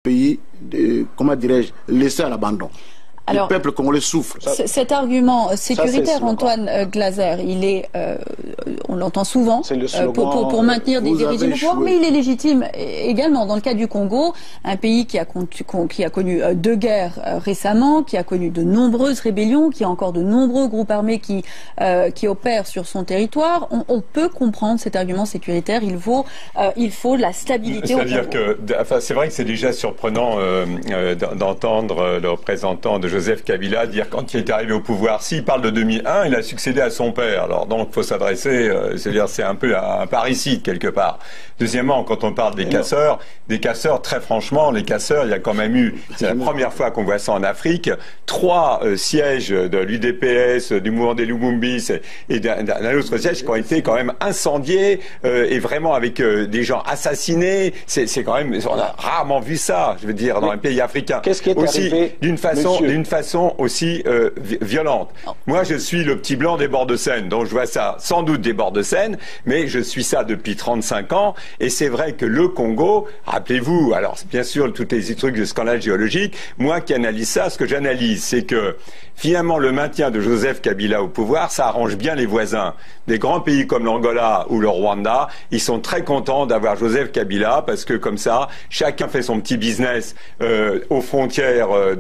pays, comment dirais-je, laissé à l'abandon. Le peuple congolais souffre. Cet argument sécuritaire, Antoine Glaser, il est, on l'entend souvent, pour maintenir des régimes au pouvoir, mais il est légitime également. Dans le cas du Congo, un pays qui a connu 2 guerres récemment, qui a connu de nombreuses rébellions, qui a encore de nombreux groupes armés qui opèrent sur son territoire, on peut comprendre cet argument sécuritaire. Il faut la stabilité au Congo. C'est-à-dire que, enfin, c'est vrai que c'est déjà surprenant d'entendre le représentant de Joseph Kabila dire quand il est arrivé au pouvoir, s'il parle de 2001, il a succédé à son père. Alors donc, il faut s'adresser, c'est-à-dire c'est un peu un parricide quelque part. Deuxièmement, quand on parle des casseurs, très franchement, les casseurs, il y a quand même eu, c'est la première fois qu'on voit ça en Afrique, 3 sièges de l'UDPS, du mouvement des Lumumbis et d'un autre siège qui ont été quand même incendiés et vraiment avec des gens assassinés. C'est quand même, on a rarement vu ça, je veux dire, dans un pays africain. Qu'est-ce qui est arrivé d'une façon aussi violente. Moi, je suis le petit blanc des bords de Seine, donc je vois ça sans doute des bords de Seine, mais je suis ça depuis 35 ans, et c'est vrai que le Congo, rappelez-vous, alors bien sûr, tous les trucs de scandale géologique, moi qui analyse ça, ce que j'analyse, c'est que finalement, le maintien de Joseph Kabila au pouvoir, ça arrange bien les voisins. Des grands pays comme l'Angola ou le Rwanda, ils sont très contents d'avoir Joseph Kabila parce que comme ça, chacun fait son petit business aux frontières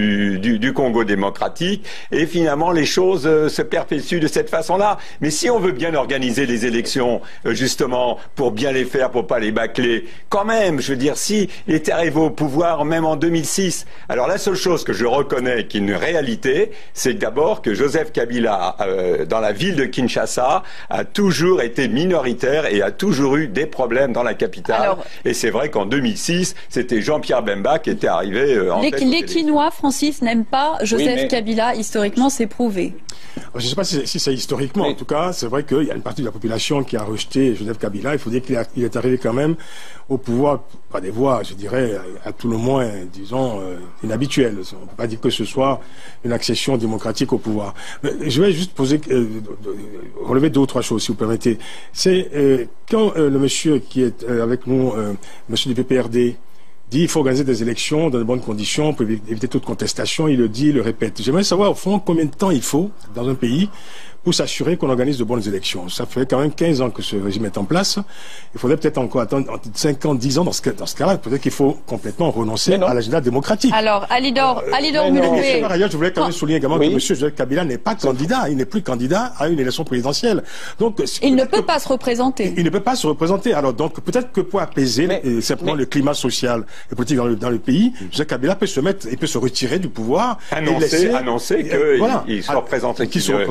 du Congo démocratique et finalement, les choses se perpétuent de cette façon-là. Mais si on veut bien organiser les élections, justement, pour bien les faire, pour pas les bâcler, quand même, je veux dire, si il était arrivé au pouvoir, même en 2006, alors la seule chose que je reconnais qui est une réalité, c'est d'abord que Joseph Kabila, dans la ville de Kinshasa, a toujours été minoritaire et a toujours eu des problèmes dans la capitale. Et c'est vrai qu'en 2006, c'était Jean-Pierre Bemba qui était arrivé en tête. Les Quinois, Francis, n'aiment pas Joseph Kabila. Historiquement, c'est prouvé. Je ne sais pas si c'est historiquement. En tout cas, c'est vrai qu'il y a une partie de la population qui a rejeté Joseph Kabila. Il faut dire qu'il est arrivé quand même au pouvoir, par des voies, je dirais, à tout le moins, disons, inhabituelles. On ne peut pas dire que ce soit une accession démocratique au pouvoir. Mais je vais juste relever 2 ou 3 choses, si vous permettez. C'est quand le monsieur qui est avec nous, monsieur du PPRD, dit qu'il faut organiser des élections dans de bonnes conditions pour éviter toute contestation, il le dit, il le répète. J'aimerais savoir, au fond, combien de temps il faut dans un pays pour s'assurer qu'on organise de bonnes élections. Ça fait quand même 15 ans que ce régime est en place. Il faudrait peut-être encore attendre 5 ans, 10 ans dans ce cas-là. Peut-être qu'il faut complètement renoncer à l'agenda démocratique. Alors, Alidor Mulumbe. Par ailleurs, je voulais quand même souligner également que M. Joseph Kabila n'est pas candidat. Il n'est plus candidat à une élection présidentielle. Donc, il ne peut pas se représenter. Il ne peut pas se représenter. Alors, donc, peut-être que pour apaiser simplement le climat social et politique dans le pays, Joseph Kabila peut se mettre, il peut se retirer du pouvoir. Annoncer qu'il soit représenté.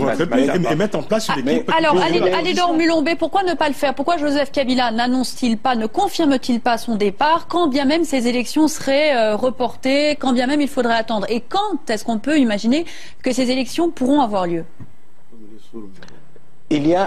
Et mettre en place une équipe. Alors, Alidor Mulumbe, pourquoi ne pas le faire? Pourquoi Joseph Kabila n'annonce-t-il pas, ne confirme-t-il pas son départ, quand bien même ces élections seraient reportées, quand bien même il faudrait attendre? Et quand est-ce qu'on peut imaginer que ces élections pourront avoir lieu? Il y a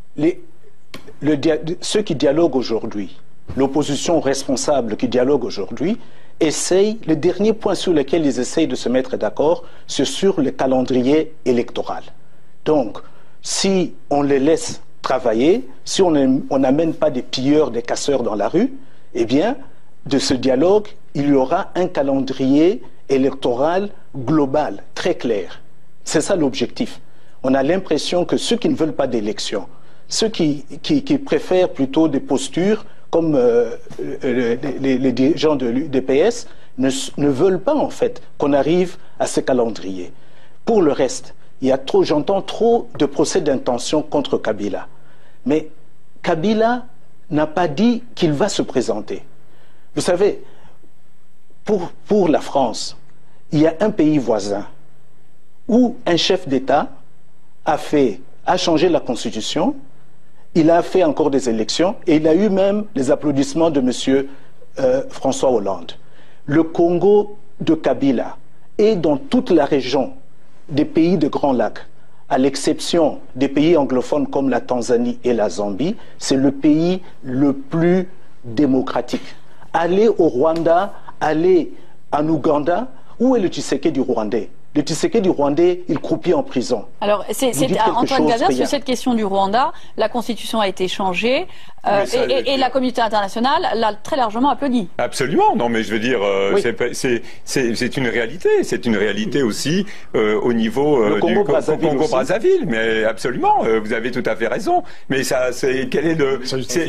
ceux qui dialoguent aujourd'hui, l'opposition responsable qui dialogue aujourd'hui, le dernier point sur lequel ils essayent de se mettre d'accord, c'est sur le calendrier électoral. Donc, si on les laisse travailler, si on n'amène pas des pilleurs, des casseurs dans la rue, eh bien, de ce dialogue, il y aura un calendrier électoral global, très clair. C'est ça l'objectif. On a l'impression que ceux qui ne veulent pas d'élection, ceux qui préfèrent plutôt des postures, comme les dirigeants de l'UDPS, ne veulent pas, en fait, qu'on arrive à ce calendrier. Pour le reste, j'entends trop de procès d'intention contre Kabila. Mais Kabila n'a pas dit qu'il va se présenter. Vous savez, pour la France, il y a un pays voisin où un chef d'État a changé la Constitution, il a fait encore des élections et il a eu même les applaudissements de M. François Hollande. Le Congo de Kabila est dans toute la région des pays de Grands Lacs, à l'exception des pays anglophones comme la Tanzanie et la Zambie, c'est le pays le plus démocratique. Allez au Rwanda, allez en Ouganda, où est le Tshisekedi du Rwandais? Le Tshisekedi rwandais, il croupit en prison. Alors, Antoine Glaser, sur cette question du Rwanda, la Constitution a été changée et la communauté internationale l'a très largement applaudi. Absolument. Non, mais je veux dire, c'est une réalité. C'est une réalité aussi au niveau du Congo-Brazzaville. Mais absolument, vous avez tout à fait raison. Mais ça, quel est le...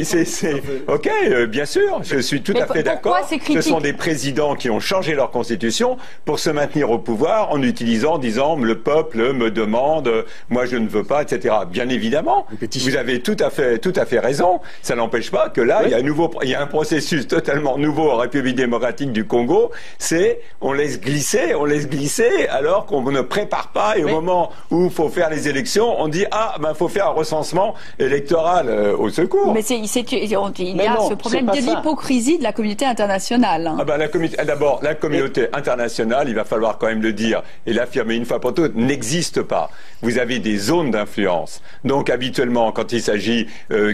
Ok, bien sûr, je suis tout à fait d'accord. Ce sont des présidents qui ont changé leur Constitution pour se maintenir au pouvoir en disant le peuple me demande, moi je ne veux pas, etc. Bien évidemment, vous avez tout à fait raison. Ça n'empêche pas que là, il y a un processus totalement nouveau en République démocratique du Congo. C'est on laisse glisser, alors qu'on ne prépare pas. Et au moment où il faut faire les élections, on dit faut faire un recensement électoral au secours. Mais il y a ce problème de l'hypocrisie de la communauté internationale. D'abord, la communauté internationale, il va falloir quand même le dire et l'affirmer une fois pour toutes, n'existe pas. Vous avez des zones d'influence. Donc habituellement, quand il s'agit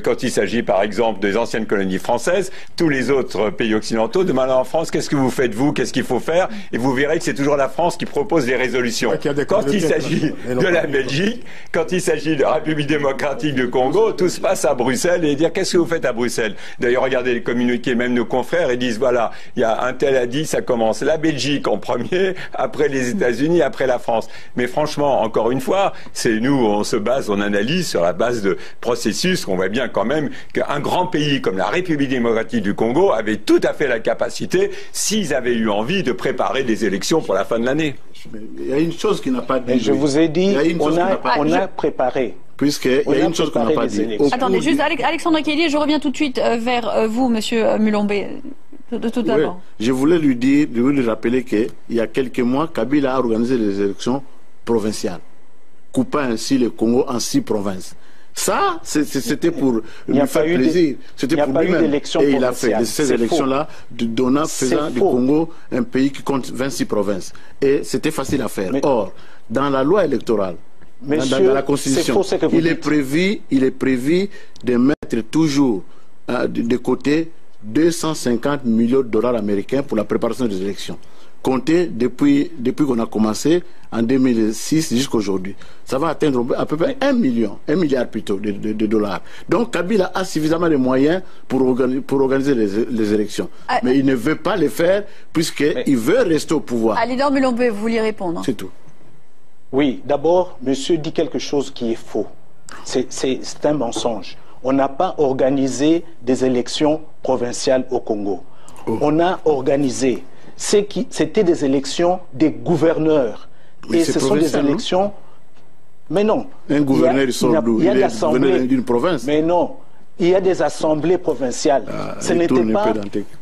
par exemple des anciennes colonies françaises, tous les autres pays occidentaux demandent en France qu'est-ce que vous faites vous, qu'est-ce qu'il faut faire, et vous verrez que c'est toujours la France qui propose les résolutions. Quand il s'agit de la Belgique, quand il s'agit de la République démocratique du Congo, tout se passe à Bruxelles et dire qu'est-ce que vous faites à Bruxelles. D'ailleurs, regardez les communiqués, même nos confrères, ils disent voilà, il y a un tel a dit, ça commence la Belgique en premier, après les États-Unis, après la France. Mais franchement, encore une fois, on analyse sur la base de processus qu'on voit bien quand même qu'un grand pays comme la République démocratique du Congo avait tout à fait la capacité, s'ils avaient eu envie, de préparer des élections pour la fin de l'année. Il y a une chose qui n'a pas dit. Je vous ai dit, on a préparé. Puisqu'il y a une chose qu'on n'a pas dit. Attendez, juste Alexandre Kelly, je reviens tout de suite vers vous, Monsieur Mulombe. Tout d'abord. Je voulais lui rappeler qu'il y a quelques mois, Kabila a organisé les élections provinciales, coupant ainsi le Congo en 6 provinces. Ça, c'était pour lui faire plaisir. C'était pour lui-même. Et il a fait ces élections-là, faisant du Congo un pays qui compte 26 provinces. Et c'était facile à faire. Or, dans la loi électorale, dans la Constitution, il est prévu de mettre toujours de côté 250 millions de dollars américains pour la préparation des élections. Compté depuis qu'on a commencé en 2006 jusqu'à aujourd'hui. Ça va atteindre à peu près 1 milliard plutôt de dollars. Donc Kabila a suffisamment de moyens pour organiser les élections. Mais il ne veut pas les faire puisqu'il veut rester au pouvoir. Alidor Mulombe, vous vouliez répondre? C'est tout. Oui, d'abord, monsieur dit quelque chose qui est faux. C'est un mensonge. On n'a pas organisé des élections provinciales au Congo. On a organisé... C'était des élections des gouverneurs. Et ce sont des élections... Mais non. Un gouverneur, il y a l'assemblée d'une province. Mais non. Il y a des assemblées provinciales. Ce n'était pas...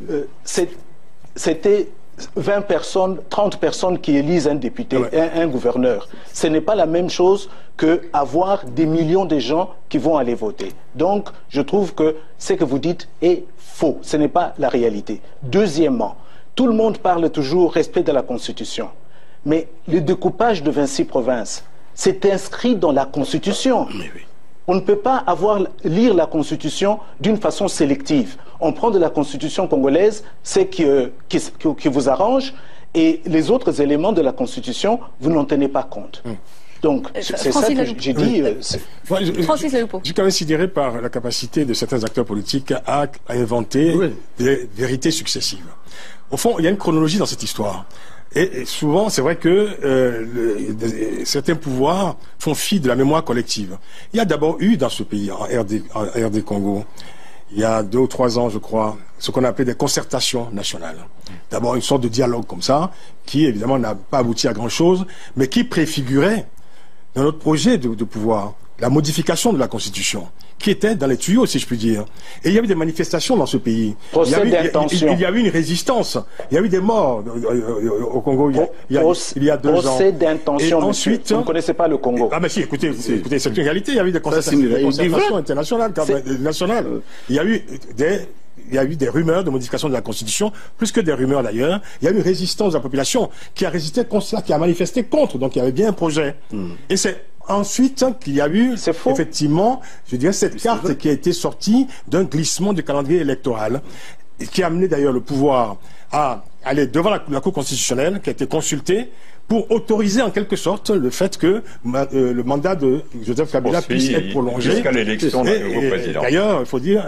C'était 20 personnes, 30 personnes qui élisent un député, un gouverneur. Ce n'est pas la même chose qu'avoir des millions de gens qui vont aller voter. Donc, je trouve que ce que vous dites est faux. Ce n'est pas la réalité. Deuxièmement, tout le monde parle toujours respect de la Constitution. Mais le découpage de 26 provinces, c'est inscrit dans la Constitution. On ne peut pas lire la Constitution d'une façon sélective. On prend de la Constitution congolaise ce qui vous arrange et les autres éléments de la Constitution, vous n'en tenez pas compte. Donc, c'est ça que j'ai dit. Francis Leloupo. Je suis quand même sidéré par la capacité de certains acteurs politiques à inventer des vérités successives. Au fond, il y a une chronologie dans cette histoire. Et souvent, c'est vrai que certains pouvoirs font fi de la mémoire collective. Il y a d'abord eu dans ce pays, en RD Congo, il y a 2 ou 3 ans, je crois, ce qu'on appelait des concertations nationales. D'abord, une sorte de dialogue comme ça, qui évidemment n'a pas abouti à grand-chose, mais qui préfigurait dans notre projet de pouvoir la modification de la Constitution, qui était dans les tuyaux, si je puis dire. Et il y a eu des manifestations dans ce pays. Il y a eu une résistance. Il y a eu des morts au Congo il y a 2 ans. Procès d'intention, ensuite, vous ne connaissez pas le Congo. Ah mais si, écoutez, c'est une réalité. Il y a eu des concertations internationales, nationales. Il y a eu des rumeurs de modification de la Constitution, plus que des rumeurs d'ailleurs. Il y a eu une résistance de la population qui a résisté contre cela, qui a manifesté contre. Donc il y avait bien un projet. Et c'est ensuite qu'il y a eu, effectivement, je dirais, cette carte qui a été sortie d'un glissement du calendrier électoral, et qui a amené d'ailleurs le pouvoir à aller devant la Cour constitutionnelle qui a été consultée pour autoriser en quelque sorte le fait que le mandat de Joseph Kabila puisse être prolongé jusqu'à l'élection d'un nouveau président. D'ailleurs, il faut dire,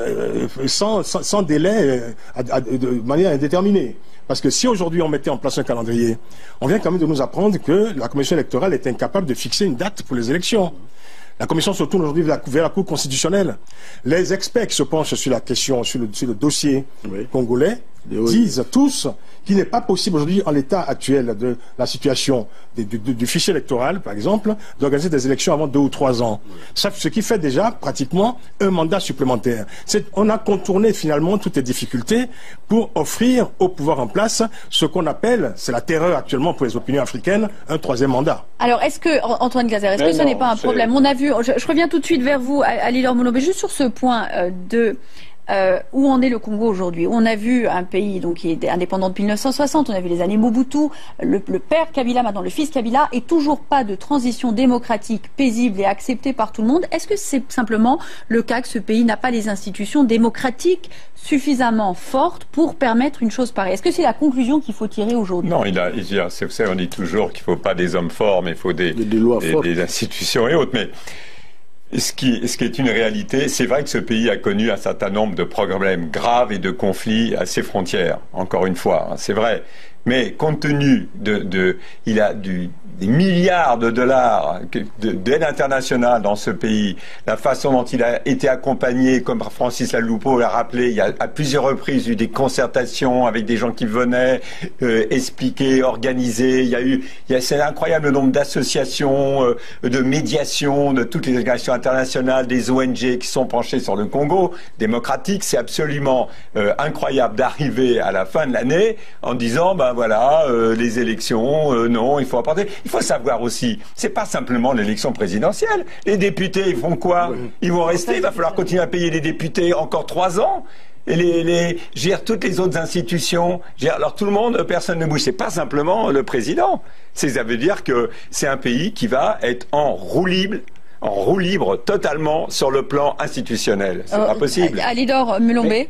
sans délai, de manière indéterminée. Parce que si aujourd'hui on mettait en place un calendrier, on vient quand même de nous apprendre que la Commission électorale est incapable de fixer une date pour les élections. La Commission se tourne aujourd'hui vers la Cour constitutionnelle. Les experts qui se penchent sur la question, sur le dossier congolais, disent tous qu'il n'est pas possible aujourd'hui, en l'état actuel de la situation du fichier électoral, par exemple, d'organiser des élections avant 2 ou 3 ans. Ce qui fait déjà pratiquement un mandat supplémentaire. On a contourné finalement toutes les difficultés pour offrir au pouvoir en place ce qu'on appelle, c'est la terreur actuellement pour les opinions africaines, un 3e mandat. Alors, est-ce que, Antoine Glaser, est-ce que ce n'est pas un problème? On a vu, je reviens tout de suite vers vous, Alidor Moulombé, juste sur ce point où en est le Congo aujourd'hui. On a vu un pays donc, qui est indépendant depuis 1960, on a vu les années Mobutu, le père Kabila, maintenant le fils Kabila, et toujours pas de transition démocratique paisible et acceptée par tout le monde. Est-ce que c'est simplement le cas que ce pays n'a pas les institutions démocratiques suffisamment fortes pour permettre une chose pareille? Est-ce que c'est la conclusion qu'il faut tirer aujourd'hui? Non, c'est ça, on dit toujours qu'il ne faut pas des hommes forts, mais il faut des institutions et autres. Mais ce qui est une réalité, c'est vrai que ce pays a connu un certain nombre de problèmes graves et de conflits à ses frontières, encore une fois, hein, c'est vrai. Mais compte tenu il a des milliards de dollars d'aide internationale dans ce pays, la façon dont il a été accompagné, comme Francis Laloupo l'a rappelé, il y a à plusieurs reprises eu des concertations avec des gens qui venaient expliquer, organiser. C'est un incroyable nombre d'associations, de médiation, de toutes les organisations internationales, des ONG qui sont penchées sur le Congo démocratique. C'est absolument incroyable d'arriver à la fin de l'année en disant, voilà, les élections, non, il faut apporter. Il faut savoir aussi, c'est pas simplement l'élection présidentielle. Les députés, ils font quoi? Ils vont rester, il va falloir continuer à payer les députés encore 3 ans. Et toutes les autres institutions, alors tout le monde, personne ne bouge. C'est pas simplement le président. Ça veut dire que c'est un pays qui va être en roue libre totalement sur le plan institutionnel. C'est pas possible. Alidor Moulombé.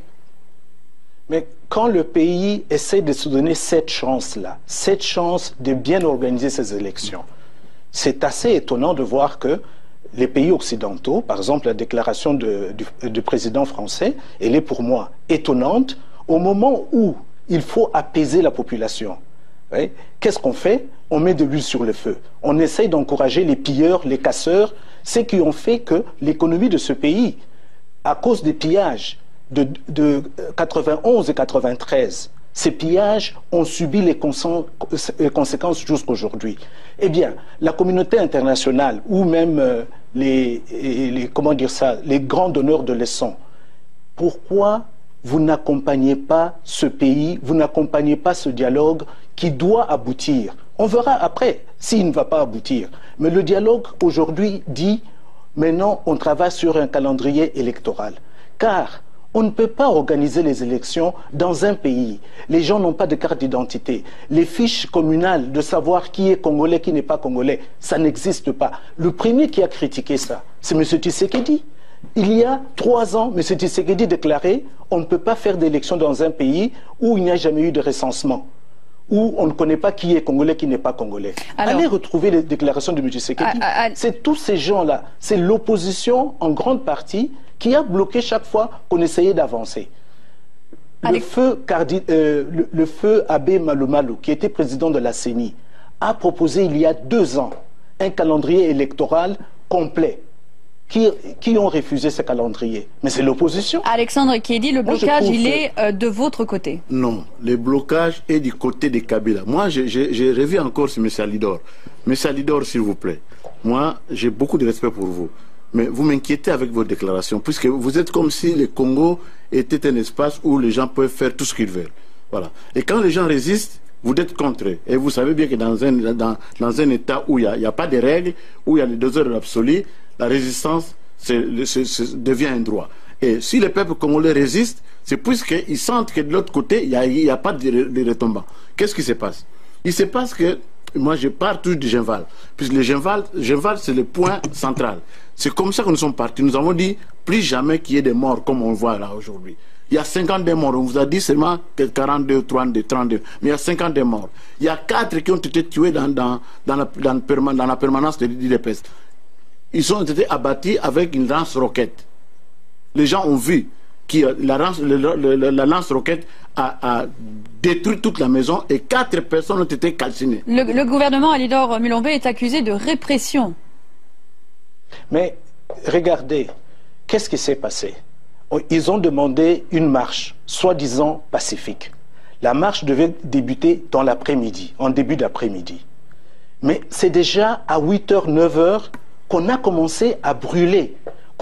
Mais quand le pays essaie de se donner cette chance-là, cette chance de bien organiser ses élections, c'est assez étonnant de voir que les pays occidentaux, par exemple la déclaration du président français, elle est pour moi étonnante au moment où il faut apaiser la population. Oui. Qu'est-ce qu'on fait? On met de l'huile sur le feu. On essaie d'encourager les pilleurs, les casseurs, ceux qui ont fait que l'économie de ce pays, à cause des pillages, de 91 et 93, ces pillages ont subi les conséquences jusqu'aujourd'hui. Eh bien, la communauté internationale ou même les grands donneurs de leçons, pourquoi vous n'accompagnez pas ce pays, vous n'accompagnez pas ce dialogue qui doit aboutir? On verra après s'il ne va pas aboutir. Mais le dialogue aujourd'hui dit, maintenant on travaille sur un calendrier électoral. Car on ne peut pas organiser les élections dans un pays. Les gens n'ont pas de carte d'identité. Les fiches communales de savoir qui est congolais, qui n'est pas congolais, ça n'existe pas. Le premier qui a critiqué ça, c'est M. Tshisekedi. Il y a 3 ans, M. Tshisekedi déclarait on ne peut pas faire d'élections dans un pays où il n'y a jamais eu de recensement, où on ne connaît pas qui est congolais, qui n'est pas congolais. Alors, allez retrouver les déclarations de M. Tshisekedi. C'est tous ces gens-là, c'est l'opposition en grande partie qui a bloqué chaque fois qu'on essayait d'avancer. Le feu Abbé Malumalu, qui était président de la CENI, a proposé il y a 2 ans un calendrier électoral complet. Qui ont refusé ce calendrier? Mais c'est l'opposition. Alexandre Kédi, le blocage, il est de votre côté? Non, le blocage est du côté de Kabila. Moi, j'ai revu encore sur M. Alidor. M. Alidor, s'il vous plaît, moi, j'ai beaucoup de respect pour vous. Mais vous m'inquiétez avec vos déclarations, puisque vous êtes comme si le Congo était un espace où les gens peuvent faire tout ce qu'ils veulent. Voilà. Et quand les gens résistent, vous êtes contre eux. Et vous savez bien que dans un État où il n'y a pas de règles, où il y a le désordre de l'absolu, la résistance devient un droit. Et si le peuple congolais résiste, c'est puisqu'ils sentent que de l'autre côté, il n'y a pas de retombant. Qu'est-ce qui se passe? Il se passe que, moi je pars toujours du Genval, puisque le Genval c'est le point central. C'est comme ça que nous sommes partis. Nous avons dit, plus jamais qu'il y ait des morts comme on voit là aujourd'hui. Il y a 52 morts. On vous a dit seulement 42, 32. Mais il y a 52 morts. Il y a 4 qui ont été tués dans la permanence de l'IDPS. Ils ont été abattus avec une lance-roquette. Les gens ont vu que la lance-roquette a détruit toute la maison et 4 personnes ont été calcinées. Le gouvernement Alidor Mulombe est accusé de répression. Mais regardez, qu'est-ce qui s'est passé? Ils ont demandé une marche, soi-disant pacifique. La marche devait débuter dans l'après-midi, en début d'après-midi. Mais c'est déjà à 8h, 9h qu'on a commencé à brûler,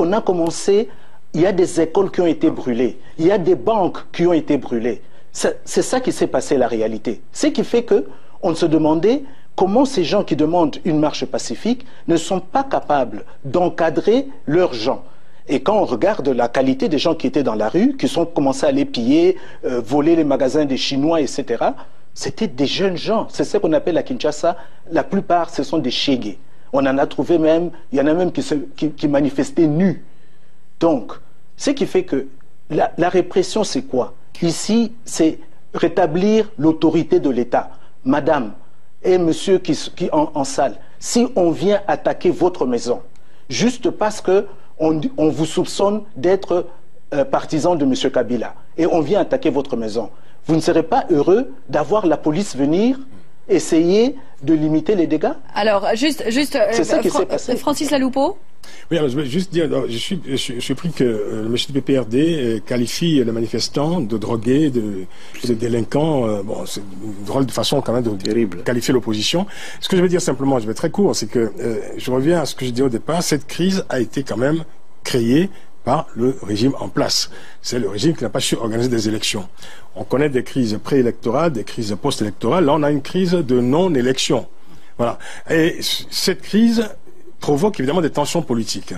il y a des écoles qui ont été brûlées, il y a des banques qui ont été brûlées. C'est ça qui s'est passé, la réalité. Ce qui fait qu'on se demandait comment ces gens qui demandent une marche pacifique ne sont pas capables d'encadrer leurs gens. Et quand on regarde la qualité des gens qui étaient dans la rue, qui sont commencés à les piller, voler les magasins des Chinois, etc., c'était des jeunes gens. C'est ce qu'on appelle à Kinshasa. La plupart, ce sont des Chégués. On en a trouvé même, il y en a même qui manifestaient nus. Donc, ce qui fait que la répression, c'est quoi? Ici, c'est rétablir l'autorité de l'État. Madame et monsieur qui en salle, si on vient attaquer votre maison, juste parce que on vous soupçonne d'être partisan de M. Kabila et on vient attaquer votre maison, vous ne serez pas heureux d'avoir la police venir essayer de limiter les dégâts? Alors, juste c'est ça qui s'est passé. Francis Laloupeau. Oui, alors je veux juste dire, je suis surpris que le monsieur du PPRD qualifie les manifestants de drogués, de délinquants. Bon, c'est une drôle de façon quand même de qualifier l'opposition. Ce que je veux dire simplement, je vais être très court, c'est que je reviens à ce que je disais au départ, cette crise a été quand même créée par le régime en place. C'est le régime qui n'a pas su organiser des élections. On connaît des crises préélectorales, des crises post-électorales. Là, on a une crise de non-élection. Voilà. Et cette crise provoque évidemment des tensions politiques.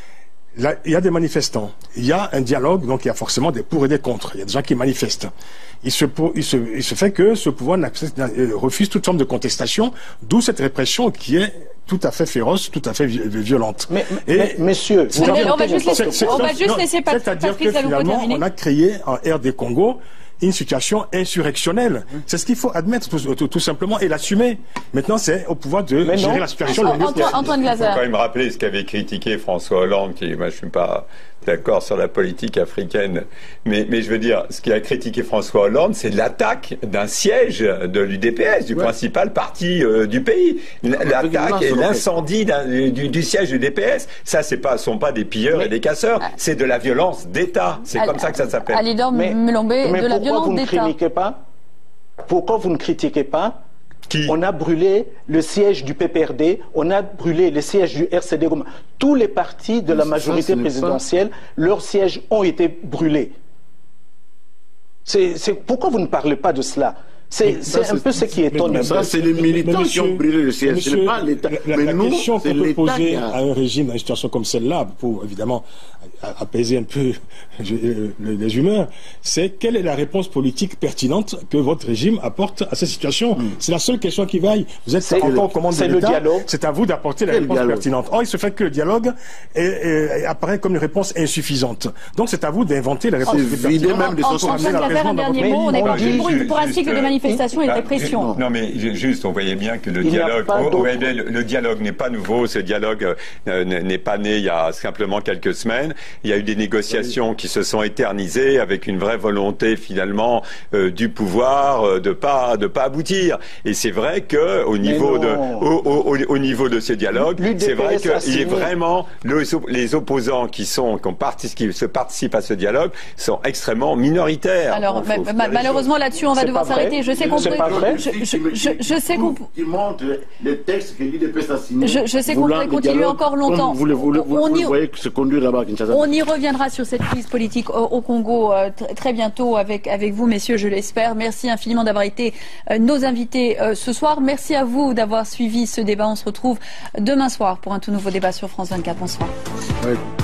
Là, il y a des manifestants, il y a un dialogue, donc il y a forcément des pour et des contre. Il y a des gens qui manifestent. Il se fait que ce pouvoir refuse toute forme de contestation, d'où cette répression qui est tout à fait féroce, tout à fait violente. Mais messieurs, on va juste laisser c'est-à-dire que finalement, on a créé en RD Congo une situation insurrectionnelle. C'est ce qu'il faut admettre tout simplement et l'assumer. Maintenant, c'est au pouvoir de gérer la situation. Antoine Glaser. Il faut quand même rappeler ce qu'avait critiqué François Hollande, qui, moi, je suis pas d'accord sur la politique africaine, mais je veux dire, ce qu'il a critiqué François Hollande, c'est l'attaque d'un siège de l'UDPS, du principal parti du pays. L'attaque et l'incendie du siège du DPS, ça, sont pas des pilleurs et des casseurs, c'est de la violence d'État. C'est comme ça que ça s'appelle. Alidor Mulombe, de la violence d'État. Pourquoi vous ne critiquez pas On a brûlé le siège du PPRD, on a brûlé le siège du RCD. Tous les partis de la majorité présidentielle, leurs sièges ont été brûlés. Pourquoi vous ne parlez pas de cela? C'est un peu ce qui étonne. Ça, c'est les militants qui ont brûlé le siège, ce n'est pas l'État. La question qu'on peut poser à un régime dans une situation comme celle-là, pour évidemment apaiser un peu les humeurs, c'est quelle est la réponse politique pertinente que votre régime apporte à cette situation? C'est la seule question qui vaille. Vous êtes encore aux commandes de l'État, c'est à vous d'apporter la réponse pertinente. Or, il se fait que le dialogue apparaît comme une réponse insuffisante. Donc, c'est à vous d'inventer la réponse pertinente. Pour un cycle de manifestation et de répression. Non, mais juste, on voyait bien que le dialogue n'est pas nouveau. Ce dialogue n'est pas né il y a simplement quelques semaines. Il y a eu des négociations qui se sont éternisées avec une vraie volonté finalement du pouvoir de pas aboutir. Et c'est vrai que au niveau de ce dialogue, c'est vrai qu'il est vraiment les opposants qui participent à ce dialogue sont extrêmement minoritaires. Alors malheureusement là-dessus on va devoir s'arrêter. Je sais qu'on qui montre les textes que l'IDPS a signés. Je sais qu'on pourrait continuer encore longtemps. Vous voyez se conduire là-bas à Kinshasa. On y reviendra sur cette crise politique au Congo très bientôt avec vous, messieurs, je l'espère. Merci infiniment d'avoir été nos invités ce soir. Merci à vous d'avoir suivi ce débat. On se retrouve demain soir pour un tout nouveau débat sur France 24. Bonsoir. Oui.